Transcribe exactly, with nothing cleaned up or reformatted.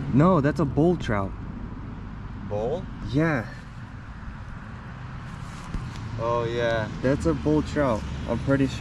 No, that's a bull trout. Bull? Yeah. Oh yeah. That's a bull trout. I'm pretty sure.